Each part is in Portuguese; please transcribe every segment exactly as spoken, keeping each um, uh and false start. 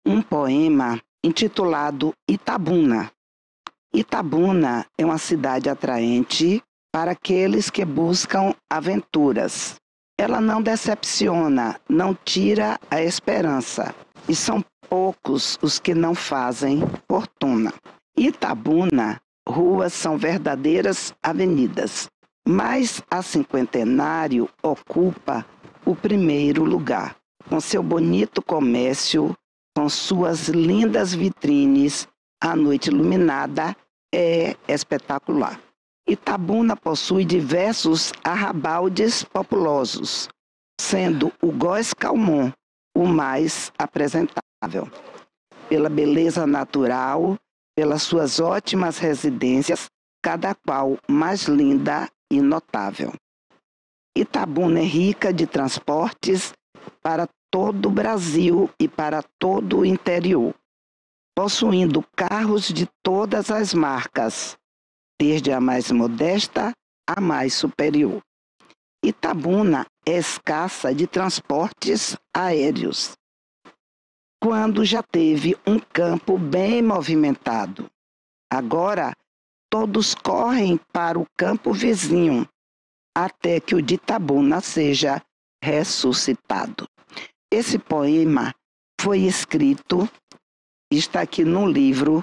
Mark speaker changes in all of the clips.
Speaker 1: um poema intitulado Itabuna. Itabuna é uma cidade atraente para aqueles que buscam aventuras. Ela não decepciona, não tira a esperança, e são poucos os que não fazem fortuna. Itabuna, ruas são verdadeiras avenidas, mas a Cinquentenário ocupa o primeiro lugar, com seu bonito comércio, com suas lindas vitrines. A noite iluminada é espetacular. Itabuna possui diversos arrabaldes populosos, sendo o Góes Calmon o mais apresentável. Pela beleza natural, pelas suas ótimas residências, cada qual mais linda e notável. Itabuna é rica de transportes para todo o Brasil e para todo o interior, possuindo carros de todas as marcas, desde a mais modesta à mais superior. Itabuna é escassa de transportes aéreos, quando já teve um campo bem movimentado. Agora, todos correm para o campo vizinho, até que o de Itabuna seja ressuscitado. Esse poema foi escrito, está aqui no livro,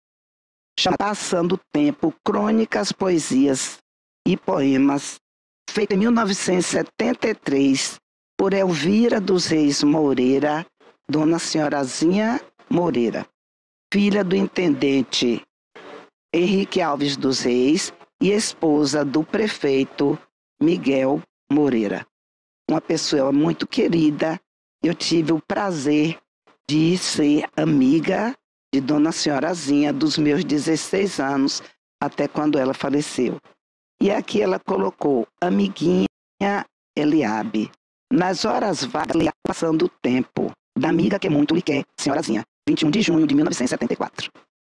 Speaker 1: Passando o Tempo, Crônicas, Poesias e Poemas, feito em mil novecentos e setenta e três por Elvira dos Reis Moreira, Dona Senhorazinha Moreira, filha do intendente Henrique Alves dos Reis e esposa do prefeito Miguel Moreira. Uma pessoa muito querida. Eu tive o prazer de ser amiga de Dona Senhorazinha dos meus dezesseis anos até quando ela faleceu. E aqui ela colocou amiguinha Eliabe. Nas horas vagas, passando o tempo, da amiga que muito lhe quer, Senhorazinha. vinte e um de junho de mil novecentos e setenta e quatro.